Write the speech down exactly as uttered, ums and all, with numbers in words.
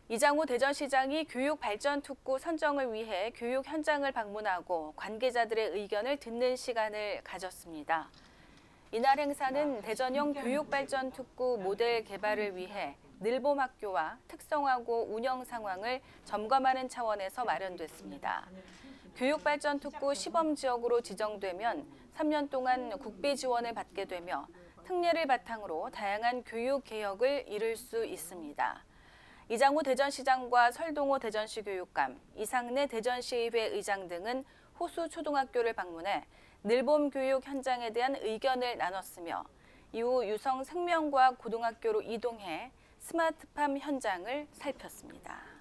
이장우 대전시장이 교육발전특구 선정을 위해 교육 현장을 방문하고 관계자들의 의견을 듣는 시간을 가졌습니다. 이날 행사는 대전형 교육발전특구 모델 개발을 위해 늘봄학교와 특성화고 운영 상황을 점검하는 차원에서 마련됐습니다. 교육발전특구 시범지역으로 지정되면 삼 년 동안 국비 지원을 받게 되며 특례를 바탕으로 다양한 교육 개혁을 이룰 수 있습니다. 이장우 대전시장과 설동호 대전시 교육감, 이상래 대전시의회 의장 등은 호수 초등학교를 방문해 늘봄 교육 현장에 대한 의견을 나눴으며 이후 유성 생명과학 고등학교로 이동해 스마트팜 현장을 살폈습니다.